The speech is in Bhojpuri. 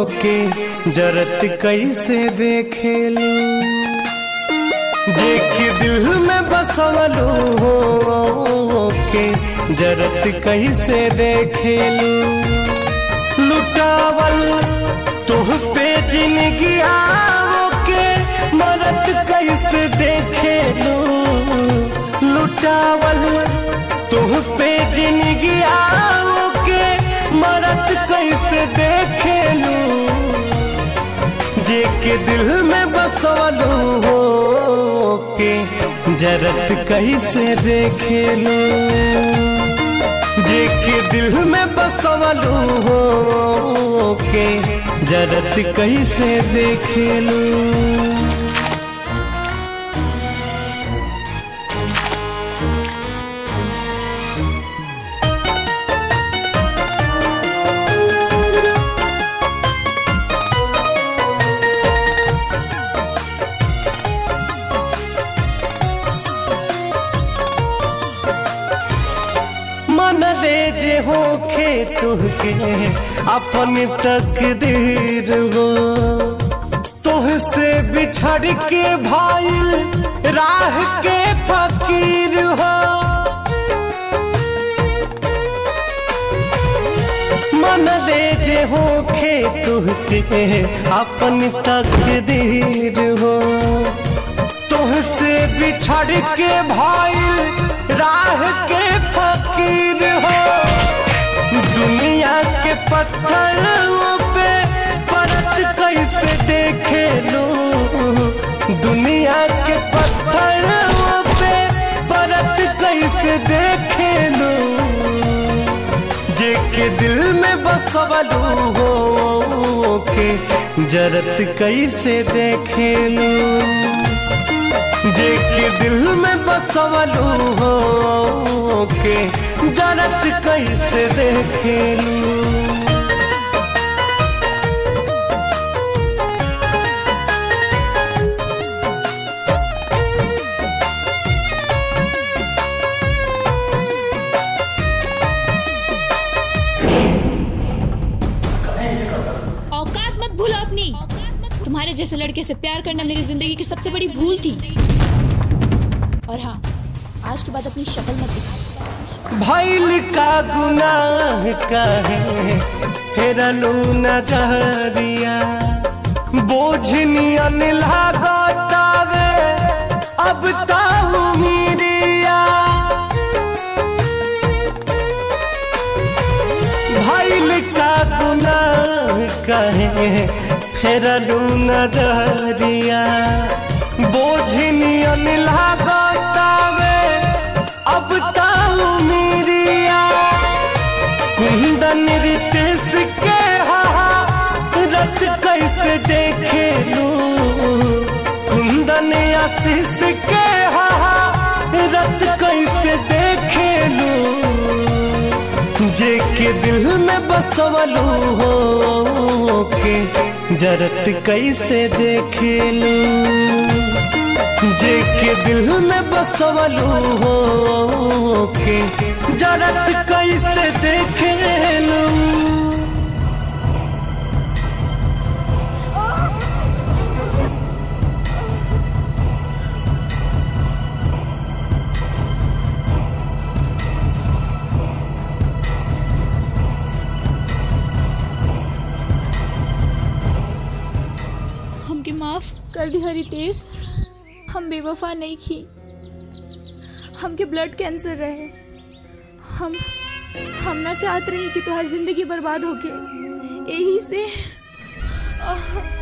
के जरत कैसे देखेलू, जे के दिल में बसवलू हो के जरत कैसे देखेलू। लुटावल तुह पे जिंदगी आओ के मरत कैसे देखेलू। लुटावल तुह पे जिंदगी आओ के मरत कैसे देखेलू। जे के दिल में बसवलू हो के जरत कैसे देखेलू। जे के दिल में बसवलू हो के जरत कैसे देखेलू। ले जे होखे तुहके अपन तकदीर हो, तुहसे बिछड़ के भाईल राह के फकीर हो। मन ले जे होखे तुहके अपन तकदीर हो, तुहसे बिछड़ के भाईल राह के फकीर हो। दुनिया के पत्थरों पे परत कैसे देखेलू। दुनिया के पत्थरों पे परत कैसे देखेलू। जे के दिल में बसवलू हो के जरत कैसे देखेलू। जे के दिल में बसवलू हो के जरत कैसे देखेलू। औकात मत भूलो अपनी। तुम्हारे जैसे लड़के से प्यार करना मेरी जिंदगी की सबसे बड़ी भूल थी। और हाँ, आज के बाद अपनी शक्ल मत दिखा। भइल का गुनाह काहे हेरलू नजरिया। बोझनियन लागतावे अब ताऊ मीरिया। भइल का गुनाह काहे हेरलू नजरिया। बोझनियन लागतावे अब ताऊ मीरिया। कुंदन रितेश के रत कैसे देखेलू। कुंदन आशीष के रत कैसे देखेलू। जे के दिल में बसवलू हो के जरत कैसे देखेलू। जे के दिल में बसवलू हो के जरत कैसे देखेलू। हमके माफ कर दी रितेश। हम बेवफा नहीं की। हमके ब्लड कैंसर रहे। हम ना चाहते रही कि तुम्हारी जिंदगी बर्बाद हो के। यही से